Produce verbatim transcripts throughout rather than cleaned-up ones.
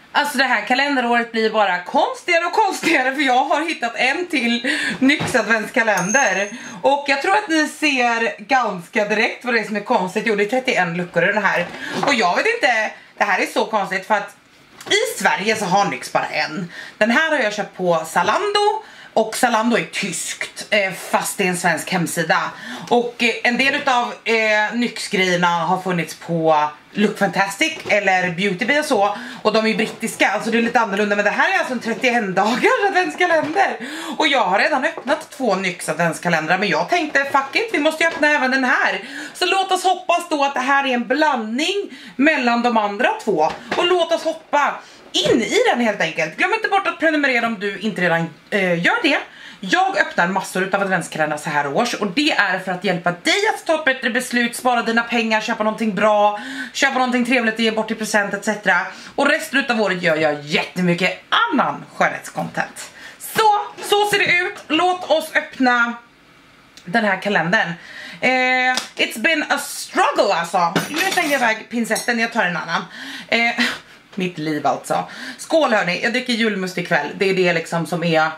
Alltså det här kalenderåret blir bara konstigare och konstigare, för jag har hittat en till Nyx adventskalender. Och jag tror att ni ser ganska direkt vad det är som är konstigt. Jo, det är trettioen luckor i den här. Och jag vet inte, det här är så konstigt för att i Sverige så har Nyx bara en. Den här har jag köpt på Zalando. Och Zalando är tyskt, eh, fast det är en svensk hemsida. Och eh, en del av eh, Nyx-grejerna har funnits på Look Fantastic eller Beauty Bay och så. Och de är ju brittiska, alltså det är lite annorlunda. Men det här är alltså en trettioen dagars adventskalender. Och jag har redan öppnat två Nyx adventskalendrar. Men jag tänkte, fuck it, vi måste ju öppna även den här. Så låt oss hoppas då att det här är en blandning mellan de andra två. Och låt oss hoppa in i den helt enkelt. Glöm inte bort att prenumerera om du inte redan eh, gör det. Jag öppnar massor av adventskalendrar så här års. Och det är för att hjälpa dig att ta ett bättre beslut, spara dina pengar, köpa någonting bra, köpa någonting trevligt, ge bort i present et cetera. Och resten av året gör jag jättemycket annan skönhetscontent. Så, så ser det ut. Låt oss öppna den här kalendern. eh, It's been a struggle alltså. Nu stänger jag iväg pincetten, jag tar en annan. eh, Mitt liv alltså. Skål hörni, jag dricker julmust ikväll. Det är det liksom som är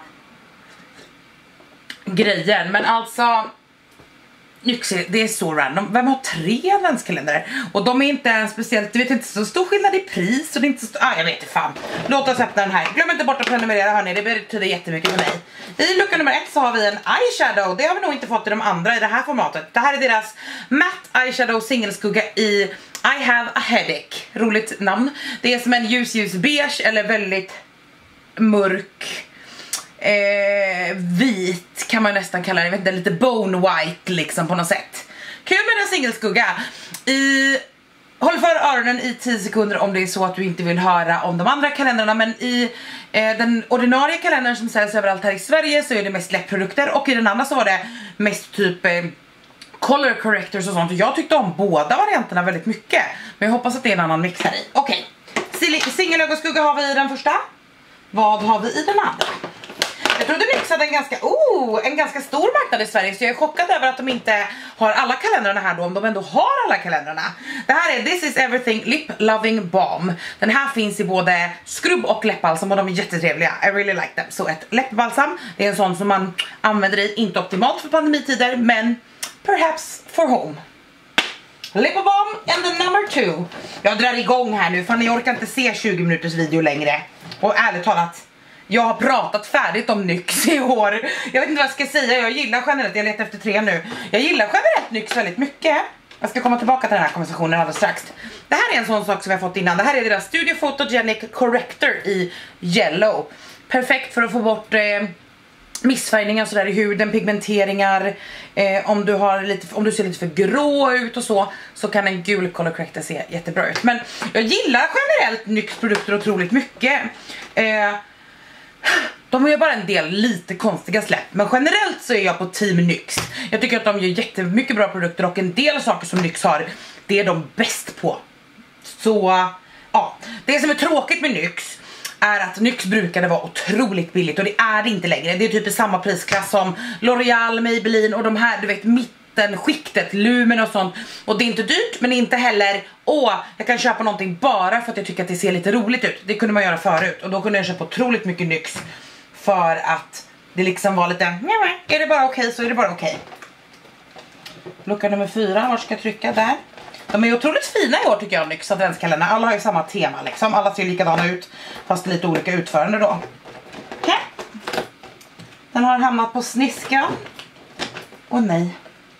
grejen. Men alltså Nyx, det är så random. Vem har tre adventskalendrar? Och de är inte speciellt, du vet inte så stor skillnad i pris. Och det är inte så ah, jag vet inte fan. Låt oss öppna den här. Glöm inte bort att prenumerera hörni, det betyder jättemycket för mig. I lucka nummer ett så har vi en eyeshadow. Det har vi nog inte fått i de andra i det här formatet. Det här är deras matte eyeshadow singelskugga i I have a headache. Roligt namn. Det är som en ljus ljus beige eller väldigt mörk eh, vit kan man nästan kalla det. Jag vet inte, lite bone white liksom på något sätt. Kul med en singelskugga. I håll för öronen i tio sekunder om det är så att du inte vill höra om de andra kalendrarna. Men i eh, den ordinarie kalendern som säljs överallt här i Sverige så är det mest läppprodukter. Och i den andra så var det mest typ eh, color correctors och sånt. Och jag tyckte om båda varianterna väldigt mycket. Men jag hoppas att det är en annan mix här i. Okej, okay. Singelögonskugga har vi i den första. Vad har vi i den andra? Jag trodde Nyx hade en ganska, oh, en ganska stor marknad i Sverige. Så jag är chockad över att de inte har alla kalendrarna här då. Om de ändå har alla kalendrarna. Det här är This is Everything Lip Loving Balm. Den här finns i både skrubb och läppbalsam och de är jättetrevliga. I really like them. Så ett läppbalsam, det är en sån som man använder i, inte optimalt för pandemitider, men perhaps for home. Lip balm and the number two. Jag drar igång här nu för ni orkar inte se tjugo minuters video längre. Och ärligt talat, jag har pratat färdigt om Nyx i år. Jag vet inte vad jag ska säga, jag gillar generellt, jag letar efter tre nu. Jag gillar generellt Nyx väldigt mycket. Jag ska komma tillbaka till den här konversationen alldeles strax. Det här är en sån sak som jag har fått innan. Det här är deras Studio Photogenic Corrector i yellow. Perfekt för att få bort eh, missfärgningar så där i huden, pigmenteringar. eh, om, du har lite, om du ser lite för grå ut och så, så kan en gul color corrector se jättebra ut. Men jag gillar generellt Nyx produkter otroligt mycket. eh, De har ju bara en del lite konstiga släpp, men generellt så är jag på team Nyx. Jag tycker att de gör jättemycket bra produkter och en del saker som Nyx har, det är de bäst på. Så ja, det som är tråkigt med Nyx är att Nyx brukade vara otroligt billigt och det är det inte längre. Det är typ i samma prisklass som L'Oreal, Maybelline och de här, du vet, mittenskiktet, Lumen och sånt. Och det är inte dyrt, men inte heller, åh, jag kan köpa någonting bara för att jag tycker att det ser lite roligt ut. Det kunde man göra förut och då kunde jag köpa otroligt mycket Nyx för att det liksom var lite, är det bara okej så är det bara okej. Lucka nummer fyra, var ska jag trycka där? De är otroligt fina i år tycker jag, Nyx adventskalendrar. Alla har ju samma tema liksom, alla ser likadana ut fast lite olika utförande då. Okay. Den har hamnat på sniskan. Åh oh, nej.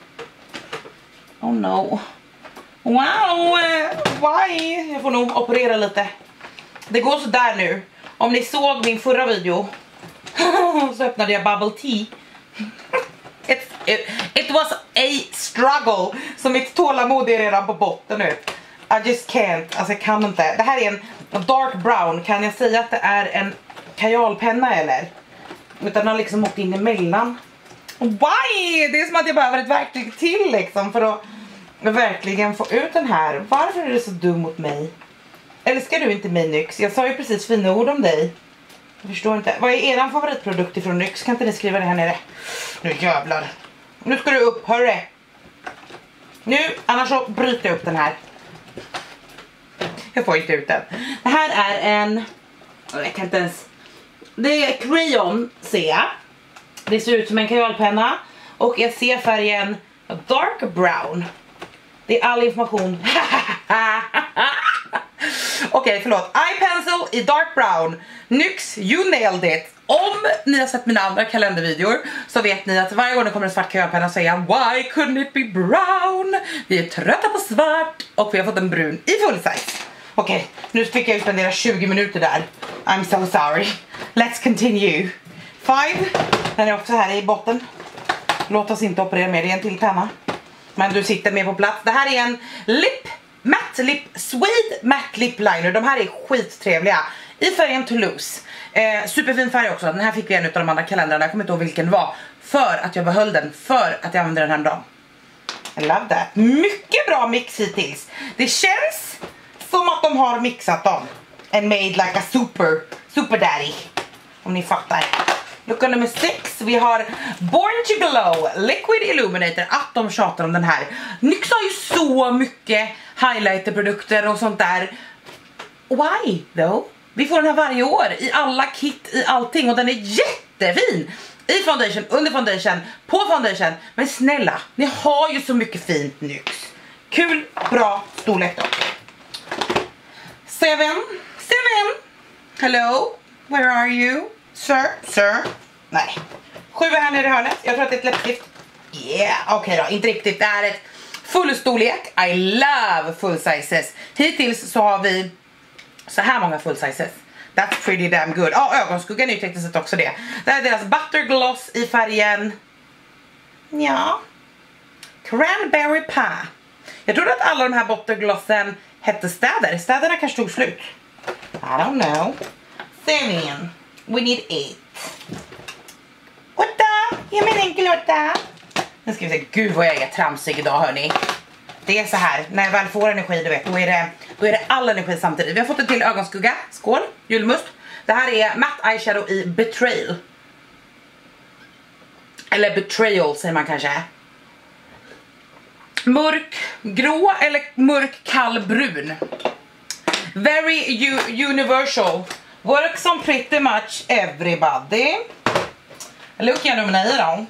Oh no. Wow, why? Jag får nog operera lite. Det går så där nu. Om ni såg min förra video så öppnade jag bubble tea. It, it, it was a struggle. Så mitt tålamod är redan på botten nu. I just can't, alltså jag kan inte. Det här är en dark brown. Kan jag säga att det är en kajalpenna eller? Utan den har liksom åkt in emellan. Why? Det är som att jag behöver ett verktyg till liksom för att verkligen få ut den här. Varför är du så dum mot mig? Älskar du inte mig Nyx? Jag sa ju precis fina ord om dig. Jag förstår inte. Vad är eran favoritprodukt ifrån Nyx? Kan inte ni skriva det här nere? Nu jävlar. Nu ska du upp, hörru. Nu, annars så bryter jag upp den här. Jag får inte ut den. Det här är en Jag kan inte ens. Det är crayon, ser jag. Det ser ut som en kajalpenna. Och jag ser färgen dark brown. Det är all information. Okej, okay, förlåt. Eye pencil i dark brown. Nyx, you nailed it. Om ni har sett mina andra kalendervideor så vet ni att varje gång det kommer en svart kajalpenna säger jag why couldn't it be brown? Vi är trötta på svart och vi har fått en brun i full size. Okej, okay, nu fick jag spendera tjugo minuter där. I'm so sorry. Let's continue. Five. Den är också här i botten. Låt oss inte operera med, det är en till penna. Men du sitter med på plats. Det här är en lip matte lip suede matte lip liner. De här är skittrevliga i färgen Toulouse. Eh, superfin färg också. Den här fick vi en av de andra kalendrarna. Jag kommer inte ihåg vilken det var. För att jag behöll den. För att jag använde den här dagen. I love that. Mycket bra mix hittills. Det känns som att de har mixat dem. And made like a super, super daddy. Om ni fattar. Lucka nummer sex. Vi har Born to Glow Liquid Illuminator. Att de tjatar om den här. Nyx har ju så mycket highlighterprodukter och sånt där. Why though? Vi får den här varje år. I alla kit, i allting. Och den är jättefin. I foundation, under foundation, på foundation. Men snälla, ni har ju så mycket fint Nyx. Kul, bra, storlek då. Seven. Seven. Hello. Where are you? Sir, sir. Nej. Sju är här nere i hörnet. Jag tror att det är ett läppstift. Yeah, okej okay då. Inte riktigt. Det är ett full storlek. I love full sizes. Hittills så har vi så här många full sizes. That's pretty damn good. Ja, oh, ögonskuggan är ju tekniskt sett också det. Det här är deras butter gloss i färgen. Ja. Cranberry pie. Jag trodde att alla de här butterglossen hette städer. Städerna kanske tog slut. I don't know. Seven. We need eight. Åtta. Ge mig en enkel åtta. Nu ska vi se. Gud vad jag är tramsig idag hörni. Det är så här. När jag väl får energi, du vet. Då är det, då är det all energi samtidigt. Vi har fått en till ögonskugga. Skål. Julmust. Det här är matte eyeshadow i Betrayal. Eller Betrayal säger man kanske. Mörk grå eller mörk kallbrun. Very universal. Works on pretty much everybody. Look jag nummer nio då.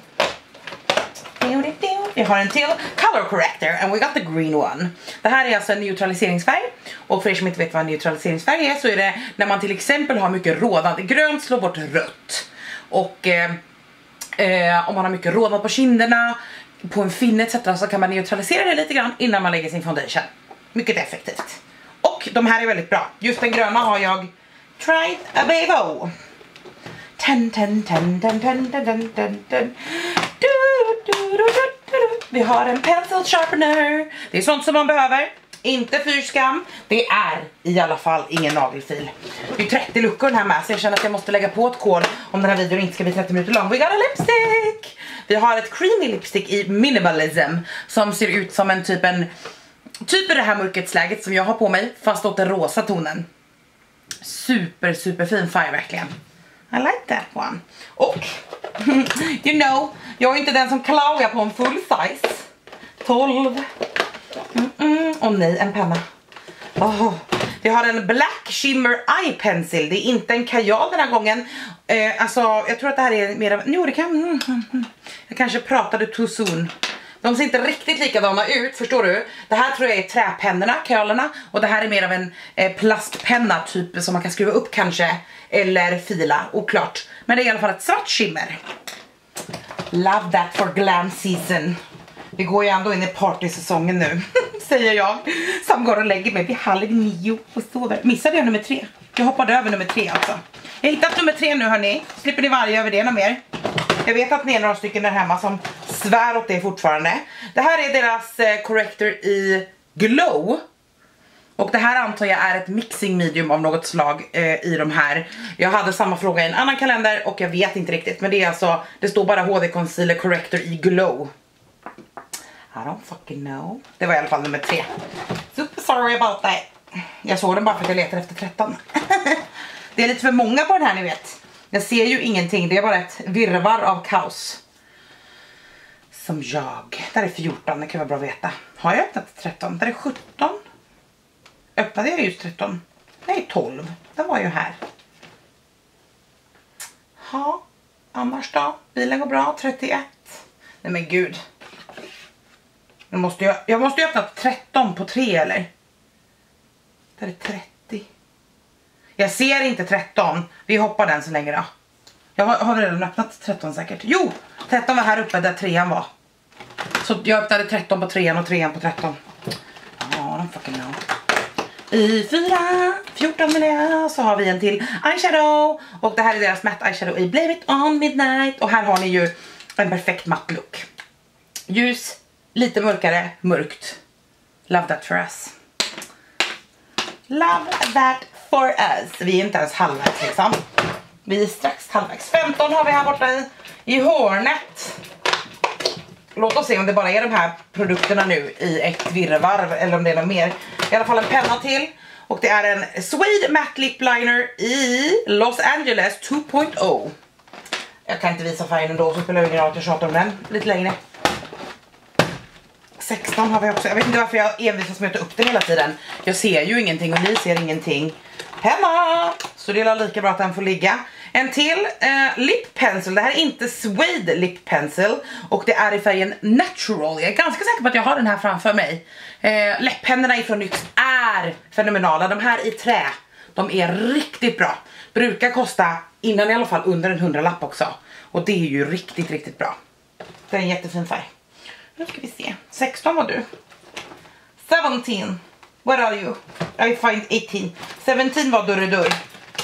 Vi har en till color corrector and we got the green one. Det här är alltså en neutraliseringsfärg. Och för er som inte vet vad en neutraliseringsfärg är så är det när man till exempel har mycket rådande grönt slår bort rött. Och eh, eh, om man har mycket rådande på kinderna, på en finne et cetera så kan man neutralisera det lite grann innan man lägger sin foundation. Mycket effektivt. Och de här är väldigt bra. Just den gröna har jag tried a bevo. Ten, ten, ten, ten, ten, ten, ten, ten, ten. Du, du, du, du, du. Vi har en pencil sharpener. Det är sånt som man behöver. Inte fyrskam. Det är i alla fall ingen nagelfil. Det är trettio luckor den här med. Så jag känner att jag måste lägga på ett kol om den här videon inte ska bli trettio minuter lång. We got a lipstick. Vi har ett creamy lipstick i minimalism. Som ser ut som en typ en Typ i det här mörkerhetsläget som jag har på mig. Fast åt den rosa tonen. Super super fin färg verkligen. I like that one. Och you know, jag är inte den som klagar på en full size. tolv. Mm -mm. Och nej, en penna. Oh. Vi har en Black Shimmer Eye Pencil. Det är inte en kajal den här gången. eh, Alltså, jag tror att det här är mer av... Jo, det kan... Mm, mm, mm. Jag kanske pratade too soon. De ser inte riktigt likadana ut, förstår du? Det här tror jag är träpennorna, kajalerna. Och det här är mer av en eh, plastpenna typ som man kan skruva upp kanske. Eller fila, oklart. Men det är i alla fall ett svart shimmer. Love that for glam season. Vi går ju ändå in i partysäsongen nu, säger jag. Som går och lägger mig vid halv nio och sover. Missade jag nummer tre? Jag hoppade över nummer tre alltså. Jag har hittat nummer tre nu hörni. Slipper ni varje över det något mer. Jag vet att ni är några stycken där hemma som svär åt det fortfarande. Det här är deras eh, corrector i Glow. Och det här antar jag är ett mixing medium av något slag eh, i de här. Jag hade samma fråga i en annan kalender och jag vet inte riktigt. Men det är alltså, det står bara H D Concealer Corrector i Glow. I don't fucking know. Det var i alla fall nummer tre. Super sorry about that. Jag såg den bara för att jag letar efter tretton. Det är lite för många på den här ni vet. Jag ser ju ingenting, det är bara ett virrvarr av kaos. Som jag. Där är fjorton, det kan vara bra att veta. Har jag öppnat tretton? Där är sjutton. Öppnade jag just tretton? Nej, tolv. Den var ju här. Ja, annars då? Bilen går bra, trettioett. Nej men gud. Jag måste ju, jag måste ju öppna tretton på tre eller? Där är trettio. Jag ser inte tretton. Vi hoppar den så länge då. Jag har, har redan öppnat tretton säkert. Jo, tretton var här uppe där trean var. Så jag öppnade tretton på trean och trean på tretton. Ja, de fucking know. I fyra, fjorton minuter så har vi en till eyeshadow. Och det här är deras matte eyeshadow i Blame It On Midnight. Och här har ni ju en perfekt matt look. Ljus, lite mörkare, mörkt. Love that for us. Love that for us. Vi är inte ens halvvägs liksom. Vi är strax halvvägs. femton har vi här borta i, i hörnet. Låt oss se om det bara är de här produkterna nu i ett virrvarv eller om det är något mer. I alla fall en penna till. Och det är en Suede Matte Lip Liner i Los Angeles två punkt noll. Jag kan inte visa färgen ändå så spelar jag ingen roll att jag tjatar om den lite längre. sexton har vi också. Jag vet inte varför jag envisas med att ta upp den hela tiden. Jag ser ju ingenting och ni ser ingenting. Hemma! Så det är lika bra att den får ligga. En till eh, lip pencil. Det här är inte Suede lip pencil. Och det är i färgen Natural. Jag är ganska säker på att jag har den här framför mig. Eh, läpppennorna ifrån N Y X är fenomenala. De här i trä. De är riktigt bra. Brukar kosta innan i alla fall under en hundralapp också. Och det är ju riktigt, riktigt bra. Det är en jättefin färg. Nu ska vi se. sexton var du. seventeen. Where are you? I find eighteen. seventeen var dörr i dörr.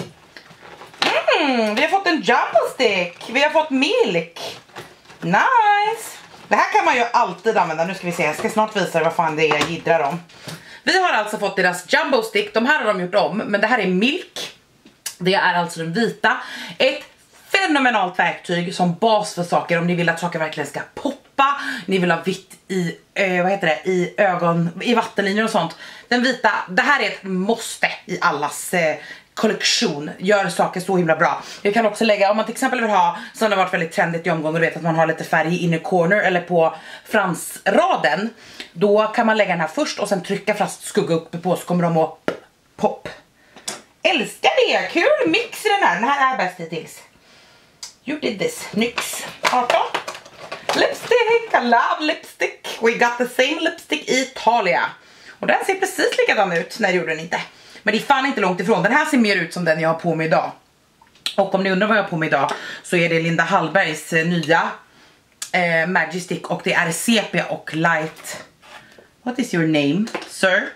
Mm, vi har fått en jumbo stick. Vi har fått milk. Nice. Det här kan man ju alltid använda. Nu ska vi se. Jag ska snart visa er vad fan det är jag giddrar om. Vi har alltså fått deras jumbo stick. De här har de gjort om. Men det här är milk. Det är alltså den vita. Ett fenomenalt verktyg som bas för saker. Om ni vill att saker verkligen ska poppa. Ni vill ha vitt i, eh, vad heter det, i ögon, i vattenlinjer och sånt. Den vita, det här är ett måste i allas eh, kollektion. Gör saker så himla bra. Jag kan också lägga, om man till exempel vill ha, som det har varit väldigt trendigt i omgång och du vet att man har lite färg i inner corner eller på fransraden. Då kan man lägga den här först och sen trycka fast skugga uppe på så kommer de att pop. Älskar det, kul mix i den här. Den här är bäst hittills. You did this. N Y X. arton. Lipstick. I love lipstick. We got the same lipstick i Italia. Och den ser precis likadan ut. Nej, det gjorde den inte. Men det är fan inte långt ifrån. Den här ser mer ut som den jag har på mig idag. Och om ni undrar vad jag har på mig idag så är det Linda Hallbergs eh, nya eh, Magic Stick. Och det är sepia och light. What is your name, sir?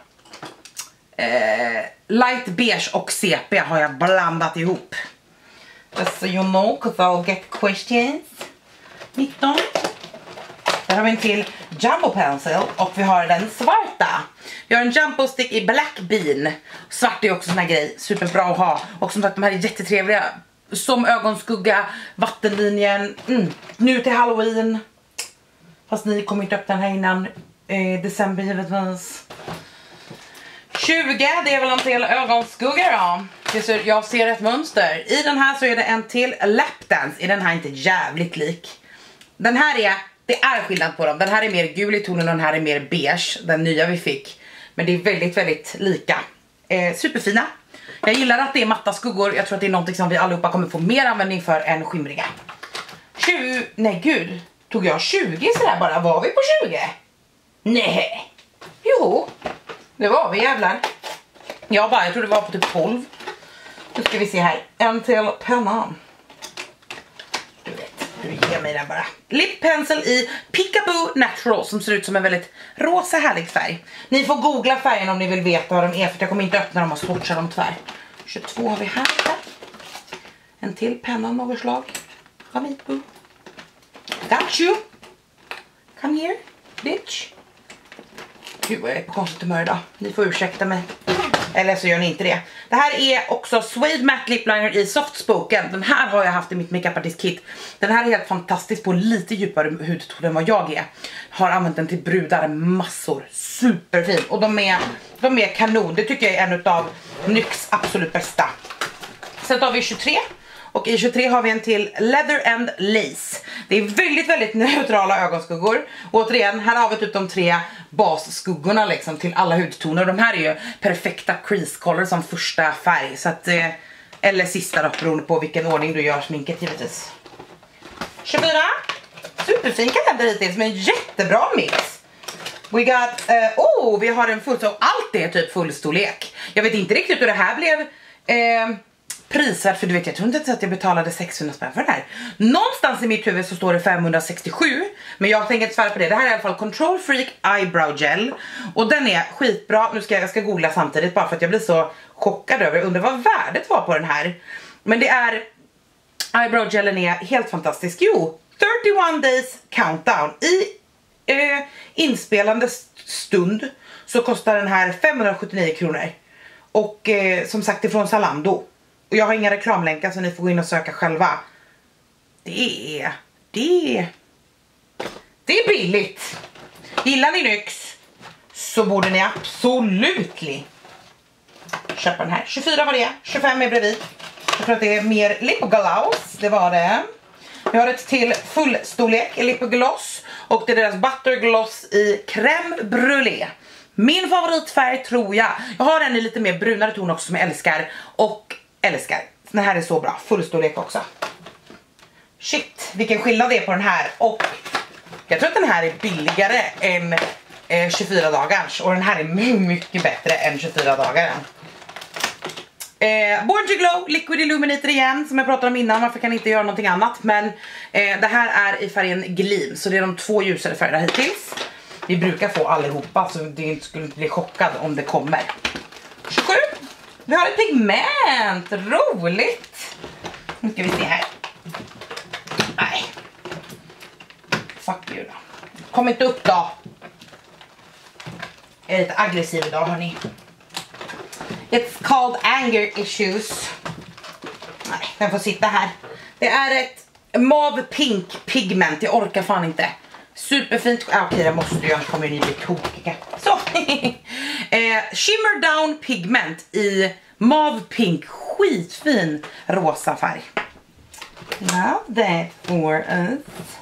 Eh, light beige och sepia har jag blandat ihop. Just so you know, because I'll get questions. nitton. Där har vi en till jumbo pencil och vi har den svarta. Vi har en jumbo stick i black bean. Svart är också sån här grej, superbra att ha. Och som sagt, de här är jättetrevliga. Som ögonskugga, vattenlinjen. Mm. Nu till Halloween. Fast ni kommer inte upp den här innan eh, december givetvis. tjugo, det är väl en till ögonskugga då. Jag ser ett mönster. I den här så är det en till lapdance. I den här inte jävligt lik. Den här är, det är skillnad på dem. Den här är mer gul i tonen och den här är mer beige. Den nya vi fick. Men det är väldigt, väldigt lika. Eh, superfina. Jag gillar att det är matta skuggor. Jag tror att det är något som vi allihopa kommer få mer användning för än skimriga. tjugo, nej gud. Tog jag tjugo sådär bara? Var vi på tjugo? Nej. Jo. Det var vi jävlar. Jag bara, jag tror det var på typ tolv. Nu ska vi se här. En till penna. Du vet, du ger mig den bara. Lip pencil i Peekaboo Natural som ser ut som en väldigt rosa härlig färg. Ni får googla färgen om ni vill veta vad de är för jag kommer inte öppna dem och swatcha dem tvär. tjugotvå har vi här. En till penna av något slag. Kom hit, boo. Got you. Come here, bitch. Gud vad jag är på konstigt humör idag. Ni får ursäkta mig. Eller så gör ni inte det. Det här är också Suede Matte Lip Liner i Soft Spoken. Den här har jag haft i mitt makeup artist kit. Den här är helt fantastisk på lite djupare hudton än vad jag är. Har använt den till brudar massor. Superfin. Och de är, de är kanon. Det tycker jag är en av N Y X absolut bästa. Sen tar vi tjugotre. Och i tjugotre har vi en till Leather and Lace. Det är väldigt, väldigt neutrala ögonskuggor. Och återigen, här har vi typ de tre basskuggorna liksom till alla hudtoner. De här är ju perfekta crease color som första färg. Så att, eh, Eller sista då, beroende på vilken ordning du gör sminket givetvis. tjugofyra. Superfin kalender hittills med en jättebra mix. We got, uh, oh, vi har en full, så allt är typ fullstorlek. Jag vet inte riktigt hur det här blev eh, prisvärt, för du vet, jag tror inte att jag betalade sexhundra spänn för det här. Någonstans i mitt huvud så står det femhundrasextiosju, men jag tänker inte svära på det. Det här är i alla fall Control Freak Eyebrow Gel. Och den är skitbra. Nu ska jag, jag ska googla samtidigt bara för att jag blir så chockad över. Jag undrar vad värdet var på den här. Men det är, eyebrow gelen är helt fantastisk. Jo, trettioett days countdown. I eh, inspelande stund så kostar den här femhundrasjuttionio kronor. Och eh, som sagt, ifrån Zalando. Och jag har inga reklamlänkar så ni får gå in och söka själva. Det är, det är, det är billigt. Gillar ni Nyx så borde ni absolut köpa den här. tjugofyra var det, tjugofem är bredvid. Jag tror att det är mer lipgloss, det var det. Vi har ett till fullstorlek lipgloss. Och det är deras buttergloss i crème brûlée. Min favoritfärg tror jag. Jag har en i lite mer brunare ton också som jag älskar. Och älskar. Den här är så bra. Fullstorlek också. Shit, vilken skillnad det är på den här. Och jag tror att den här är billigare än eh, tjugofyra dagars. Och den här är mycket bättre än tjugofyra dagar. Eh, Born to Glow Liquid Illuminator igen, som jag pratade om innan. Varför kan jag inte göra någonting annat? Men eh, det här är i färgen Gleam. Så det är de två ljusare färgerna hittills. Vi brukar få allihopa, så det inte skulle bli chockad om det kommer. tjugosju. Vi har ett pigment. Roligt. Nu ska vi se här. Nej. Fuck you då. Kom inte upp då. Jag är lite aggressiv idag, hörni. It's called Anger Issues. Nej, den får sitta här. Det är ett mauve pink pigment. Jag orkar fan inte. Superfint. Ah, okej, jag måste ju. Annars kommer ni bli tokiga. Så. eh, Shimmer Down Pigment i mauve pink. Skitfin rosa färg. Love that for us.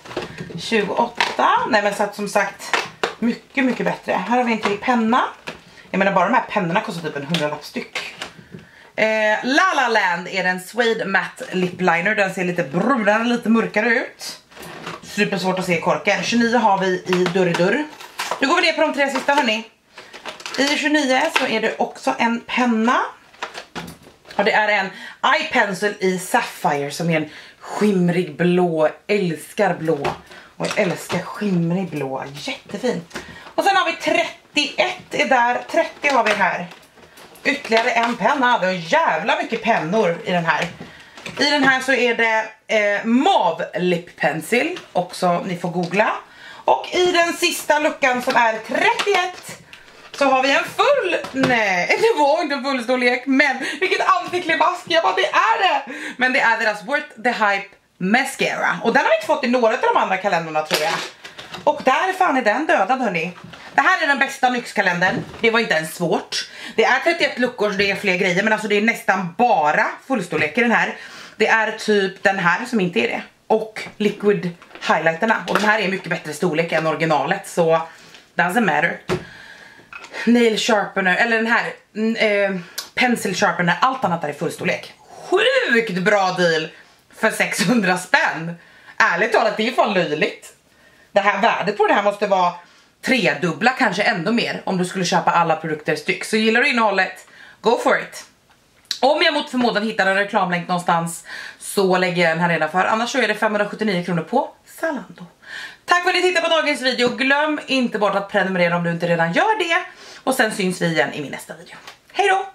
tjugoåtta. Nej, men så att som sagt, mycket, mycket bättre. Här har vi en till penna. Jag menar, bara de här pennorna kostar typ en hundralapp styck. Eh, La La Land är den Suede Matte Lip Liner. Den ser lite brunare, lite mörkare ut. Super svårt att se i korken. tjugonio har vi i dörr i dörr. Nu går vi ner på de tre sista, hörni. I tjugonio så är det också en penna. Och det är en eye pencil i Sapphire som är en skimrig blå. Älskar blå. Och jag älskar skimrig blå. Jättefin. Och sen har vi trettioett är där. trettio har vi här. Ytterligare en penna. Det är jävla mycket pennor i den här. I den här så är det eh, mauve lip pencil. Också, ni får googla. Och i den sista luckan som är trettioett så har vi en full. Nej, det var inte en full storlek. Men vilket antiklimask. Jag bara, det är det. Men det är deras Worth the Hype Mascara. Och den har vi inte fått i några av de andra kalendrarna, tror jag. Och där fan är den dödad, hörni. Det här är den bästa Nyx-kalendern. Det var inte ens svårt. Det är trettioett luckor så det är fler grejer. Men alltså det är nästan bara fullstorlek i den här. Det är typ den här som inte är det. Och liquid highlighterna. Och den här är mycket bättre storlek än originalet. Så doesn't matter. Nail sharpener. Eller den här eh, pencil sharpener. Allt annat är i fullstorlek. Sjukt bra deal för sexhundra spänn. Ärligt talat, det är fan löjligt. Det här värdet på det här måste vara tredubbla, kanske ändå mer, om du skulle köpa alla produkter styck. Så gillar du innehållet, go for it. Om jag mot förmodan hittar en reklamlänk någonstans så lägger jag den här redan för. Annars så är det femhundrasjuttionio kronor på Zalando. Tack för att ni tittade på dagens video. Glöm inte bort att prenumerera om du inte redan gör det. Och sen syns vi igen i min nästa video. Hej då!